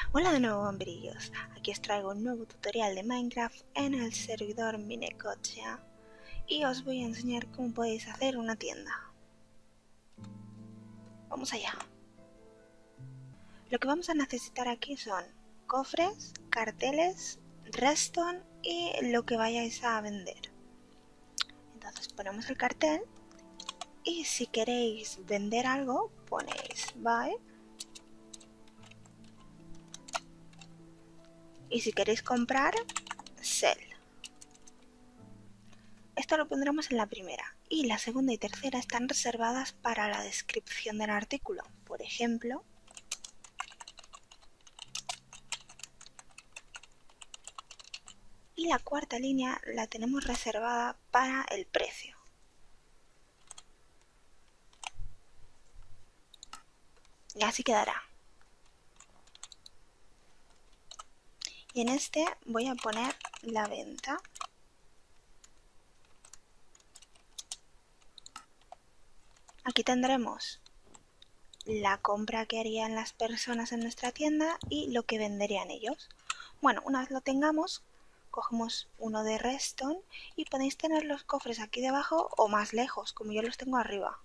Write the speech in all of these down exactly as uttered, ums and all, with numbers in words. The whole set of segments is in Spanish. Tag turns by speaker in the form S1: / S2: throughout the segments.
S1: Hola de nuevo, vampirillos. Aquí os traigo un nuevo tutorial de Minecraft en el servidor Minecochea y os voy a enseñar cómo podéis hacer una tienda. Vamos allá. Lo que vamos a necesitar aquí son cofres, carteles, redstone y lo que vayáis a vender. Entonces ponemos el cartel y si queréis vender algo ponéis buy. Y si queréis comprar, sell. Esto lo pondremos en la primera. Y la segunda y tercera están reservadas para la descripción del artículo. Por ejemplo, y la cuarta línea la tenemos reservada para el precio. Y así quedará. Y en este voy a poner la venta. Aquí tendremos la compra que harían las personas en nuestra tienda y lo que venderían ellos. Bueno, una vez lo tengamos, cogemos uno de redstone y podéis tener los cofres aquí debajo o más lejos, como yo los tengo arriba.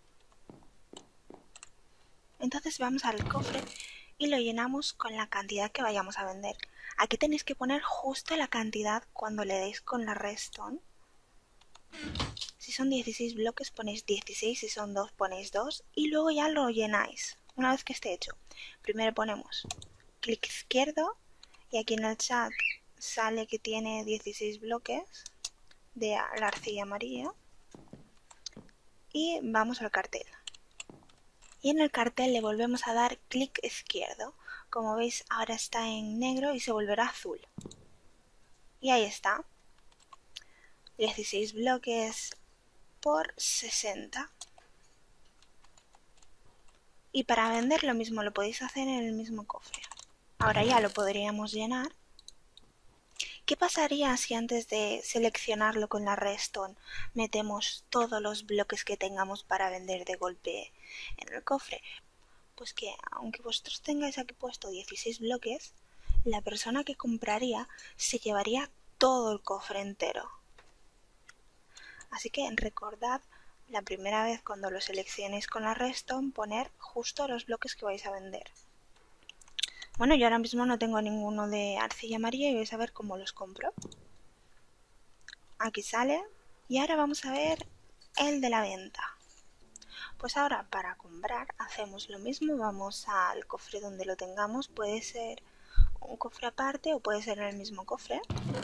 S1: Entonces vamos al cofre y lo llenamos con la cantidad que vayamos a vender. Aquí tenéis que poner justo la cantidad cuando le deis con la redstone. Si son dieciséis bloques ponéis dieciséis, si son dos ponéis dos y luego ya lo llenáis. Una vez que esté hecho, primero ponemos clic izquierdo y aquí en el chat sale que tiene dieciséis bloques de la arcilla amarilla y vamos al cartel. Y en el cartel le volvemos a dar clic izquierdo. Como veis ahora está en negro y se volverá azul. Y ahí está. dieciséis bloques por sesenta. Y para vender lo mismo, lo podéis hacer en el mismo cofre. Ahora ya lo podríamos llenar. ¿Qué pasaría si antes de seleccionarlo con la redstone metemos todos los bloques que tengamos para vender de golpe en el cofre? Pues que aunque vosotros tengáis aquí puesto dieciséis bloques, la persona que compraría se llevaría todo el cofre entero. Así que recordad la primera vez cuando lo seleccionéis con la redstone poner justo los bloques que vais a vender. Bueno, yo ahora mismo no tengo ninguno de arcilla amarilla y vais a ver cómo los compro. Aquí sale. Y ahora vamos a ver el de la venta. Pues ahora para comprar hacemos lo mismo, vamos al cofre donde lo tengamos, puede ser un cofre aparte o puede ser en el mismo cofre.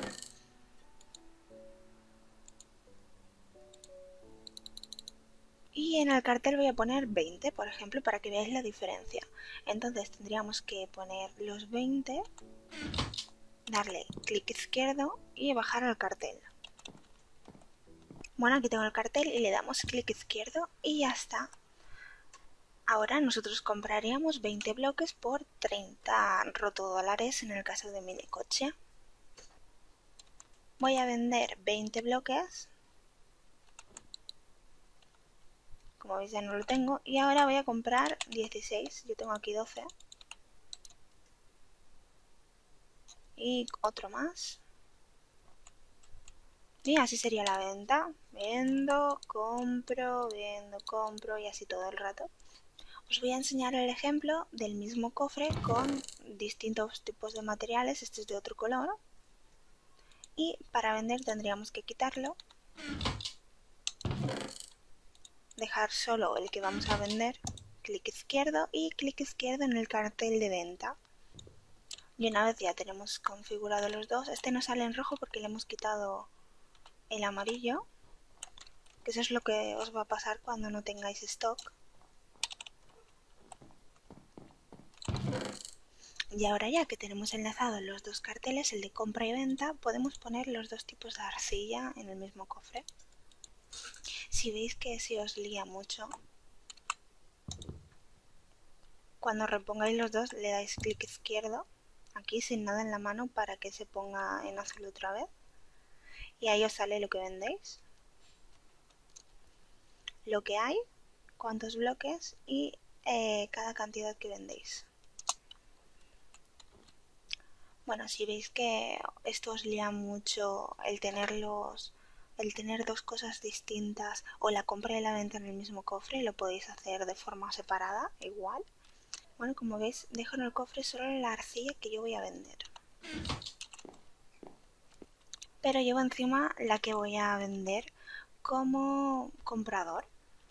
S1: Y en el cartel voy a poner veinte, por ejemplo, para que veáis la diferencia. Entonces tendríamos que poner los veinte, darle clic izquierdo y bajar al cartel. Bueno, aquí tengo el cartel y le damos clic izquierdo y ya está. Ahora nosotros compraríamos veinte bloques por treinta rotodólares en el caso de Minecochea. Voy a vender veinte bloques. Como veis ya no lo tengo. Y ahora voy a comprar dieciséis. Yo tengo aquí doce. Y otro más. Y así sería la venta. Vendo, compro, vendo, compro y así todo el rato. Os voy a enseñar el ejemplo del mismo cofre con distintos tipos de materiales. Este es de otro color. Y para vender tendríamos que quitarlo. Dejar solo el que vamos a vender. Clic izquierdo y clic izquierdo en el cartel de venta. Y una vez ya tenemos configurado los dos, este no sale en rojo porque le hemos quitado el amarillo, que eso es lo que os va a pasar cuando no tengáis stock. Y ahora ya que tenemos enlazados los dos carteles, el de compra y venta, podemos poner los dos tipos de arcilla en el mismo cofre. Si veis que si os lía mucho, cuando repongáis los dos le dais clic izquierdo, aquí sin nada en la mano para que se ponga en azul otra vez. Y ahí os sale lo que vendéis, lo que hay, cuántos bloques y eh, cada cantidad que vendéis. Bueno, si veis que esto os lía mucho el tenerlos, el tener dos cosas distintas o la compra y la venta en el mismo cofre, lo podéis hacer de forma separada, igual. Bueno, como veis, dejo en el cofre solo la arcilla que yo voy a vender. Pero llevo encima la que voy a vender como comprador.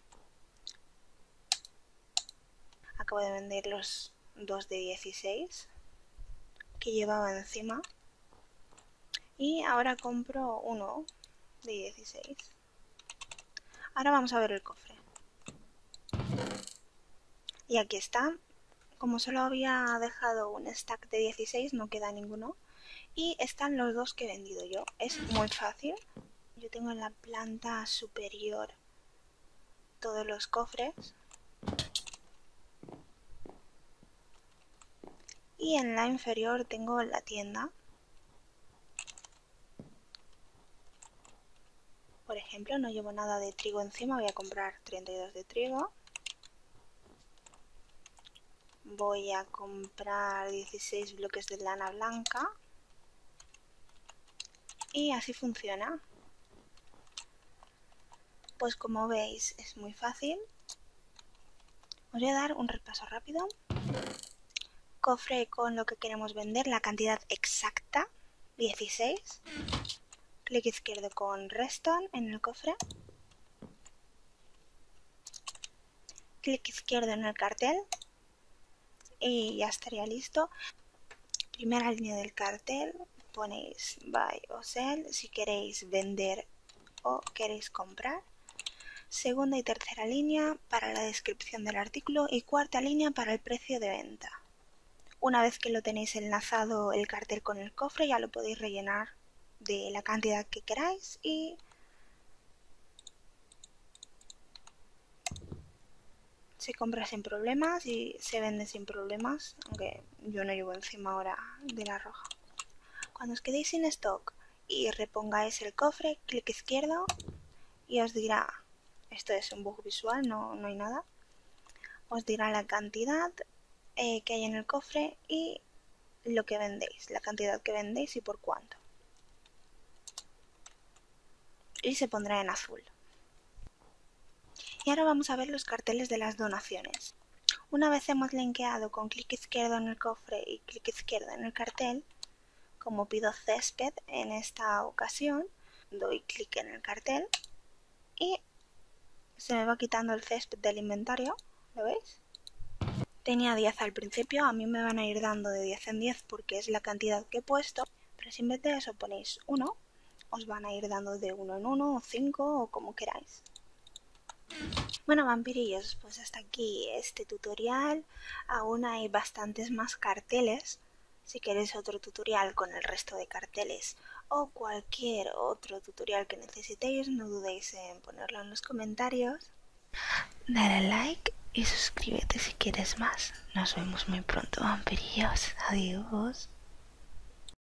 S1: Acabo de vender los dos de dieciséis que llevaba encima. Y ahora compro uno de dieciséis. Ahora vamos a ver el cofre. Y aquí está. Como solo había dejado un stack de dieciséis, no queda ninguno. Y están los dos que he vendido yo. Es muy fácil. Yo tengo en la planta superior todos los cofres. Y en la inferior tengo la tienda. Por ejemplo, no llevo nada de trigo encima. Voy a comprar treinta y dos de trigo. Voy a comprar dieciséis bloques de lana blanca. Y así funciona. Pues como veis es muy fácil. Os voy a dar un repaso rápido. Cofre con lo que queremos vender, la cantidad exacta, dieciséis. Clic izquierdo con Redstone en el cofre. Clic izquierdo en el cartel. Y ya estaría listo. Primera línea del cartel, ponéis buy o sell si queréis vender o queréis comprar. Segunda y tercera línea para la descripción del artículo y cuarta línea para el precio de venta. Una vez que lo tenéis enlazado el cartel con el cofre, ya lo podéis rellenar de la cantidad que queráis y se compra sin problemas y se vende sin problemas, aunque yo no llevo encima ahora de la roja. Cuando os quedéis sin stock y repongáis el cofre, clic izquierdo y os dirá, esto es un bug visual, no, no hay nada, os dirá la cantidad eh, que hay en el cofre y lo que vendéis, la cantidad que vendéis y por cuánto. Y se pondrá en azul. Y ahora vamos a ver los carteles de las donaciones. Una vez hemos linkeado con clic izquierdo en el cofre y clic izquierdo en el cartel, como pido césped en esta ocasión, doy clic en el cartel y se me va quitando el césped del inventario, ¿lo veis? Tenía diez al principio, a mí me van a ir dando de diez en diez porque es la cantidad que he puesto, pero si en vez de eso ponéis uno, os van a ir dando de uno en uno o cinco o como queráis. Bueno, vampirillos, pues hasta aquí este tutorial. Aún hay bastantes más carteles. Si queréis otro tutorial con el resto de carteles o cualquier otro tutorial que necesitéis, no dudéis en ponerlo en los comentarios. Dale like y suscríbete si quieres más. Nos vemos muy pronto, vampirillos. Adiós.